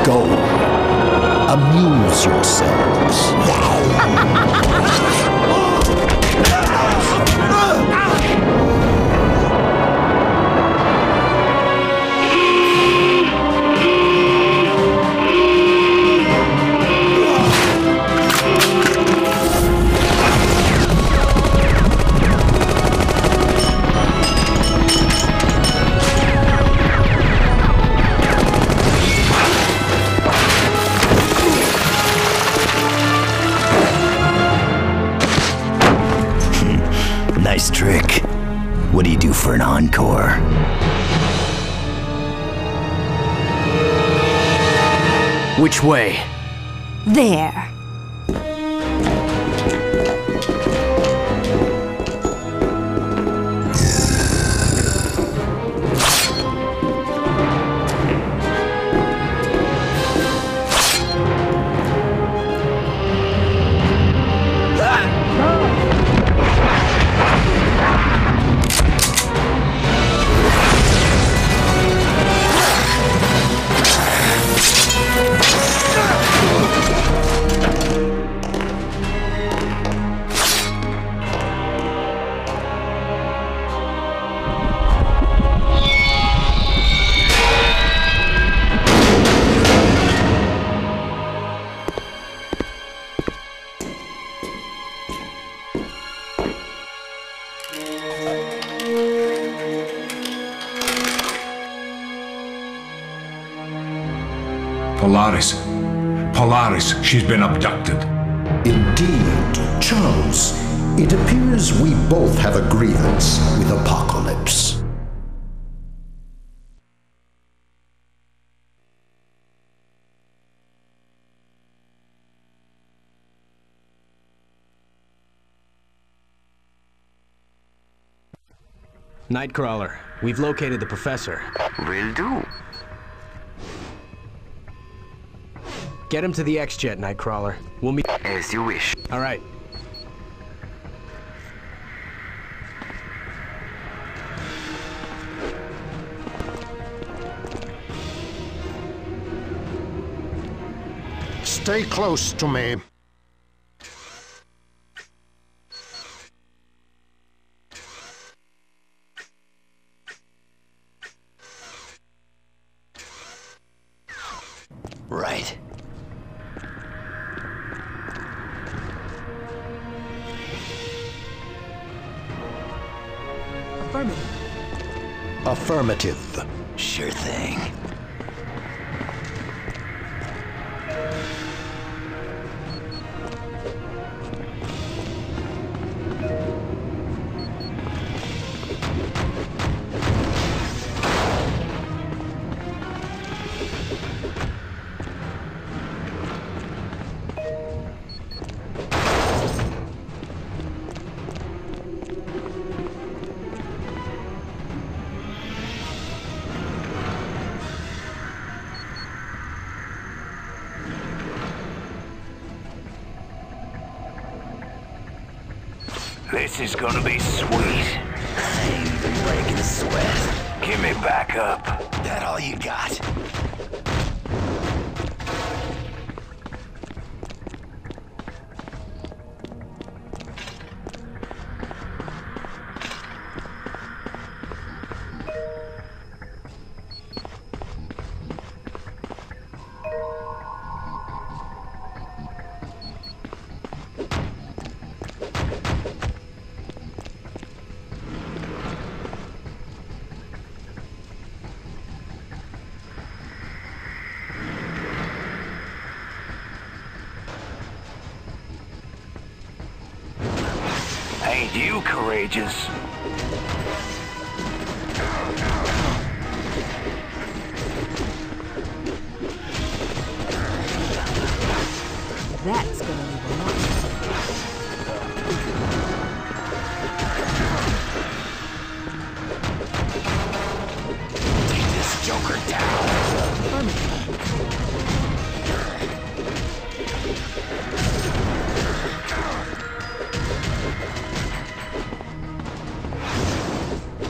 Go. Amuse yourselves. Nice trick. What do you do for an encore? Which way? There. Polaris. Polaris, she's been abducted. Indeed, Charles. It appears we both have a grievance with Apocalypse. Nightcrawler, we've located the professor. Will do. Get him to the X-Jet, Nightcrawler. We'll meet... As you wish. All right. Stay close to me. Right. Affirmative. Affirmative. Sure thing. This is gonna be sweet. I ain't even breaking a sweat. Give me back up. That all you got? Ain't you courageous? That's gonna leave a mark. Take this Joker down.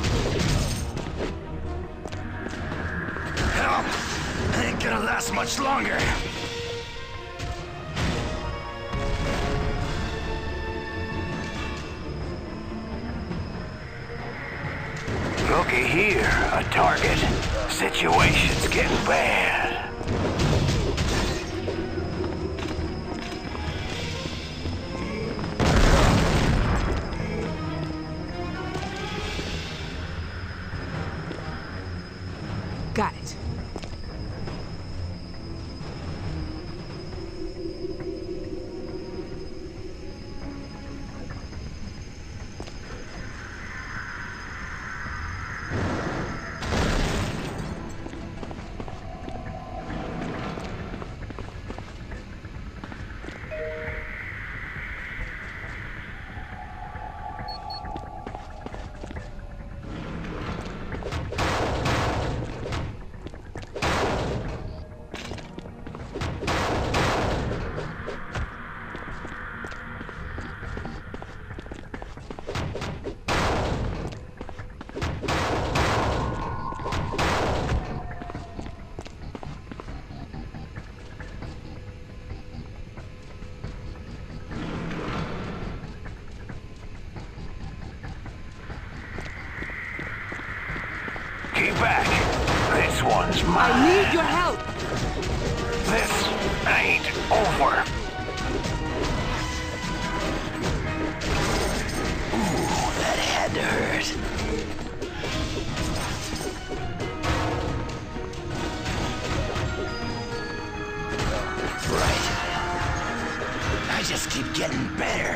Help! Ain't gonna last much longer. longer. Looky here, a target. Situation's getting bad. Got it. Keep back. This one's mine. I need your help. This ain't over. Ooh, that had to hurt. Right. I just keep getting better.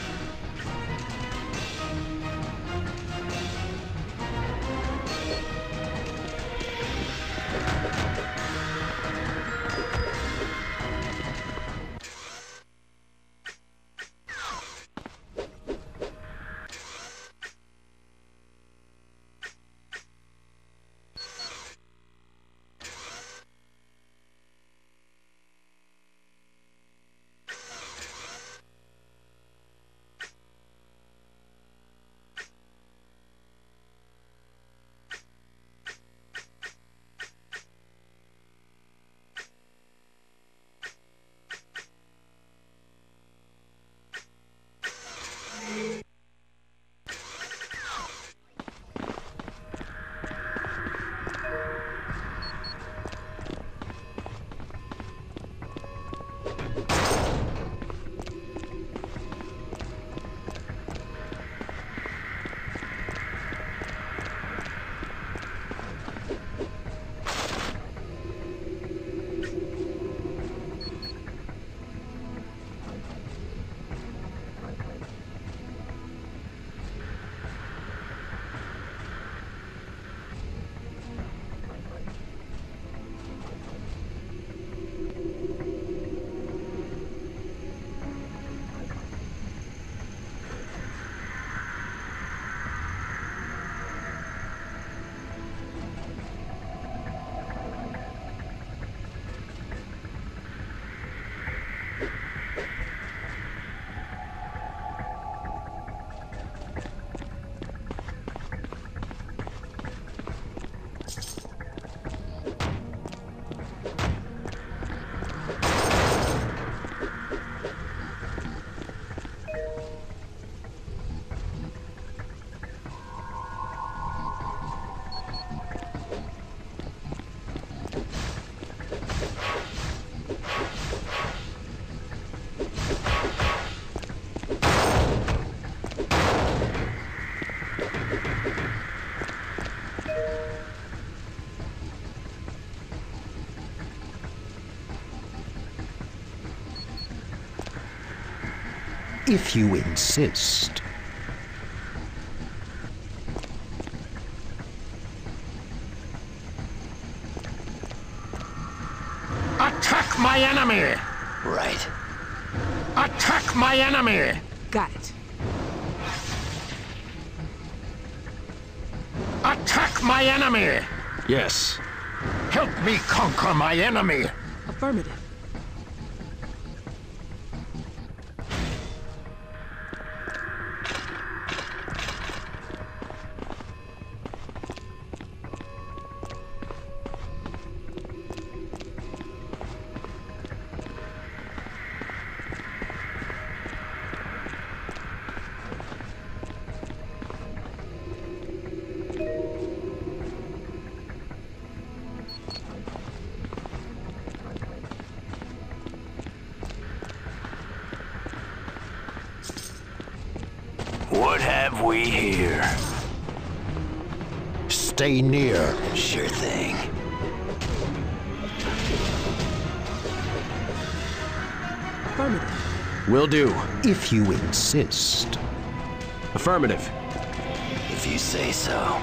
If you insist. Attack my enemy! Right. Attack my enemy! Got it. Attack my enemy! Yes. Help me conquer my enemy! Affirmative. have we here? Stay near. Sure thing. Affirmative. Will do. If you insist. Affirmative. If you say so.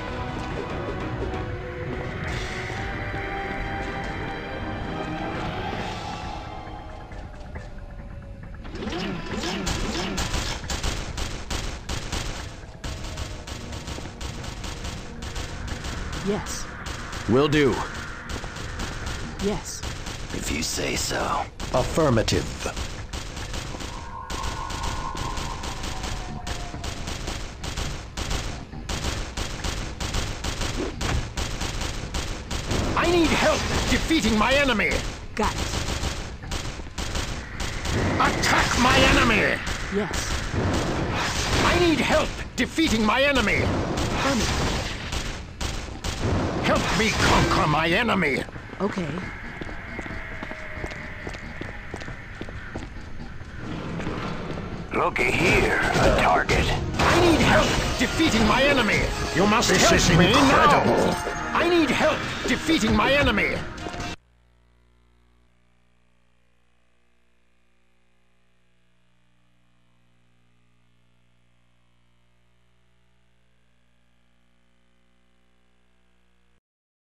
Yes. Will do. Yes. If you say so. Affirmative. I need help defeating my enemy. Got it. Attack my enemy. Yes. I need help defeating my enemy. Affirmative. Help me conquer my enemy. Okay. Looky here, a target. I need help defeating my enemy. You must help me now. I need help defeating my enemy.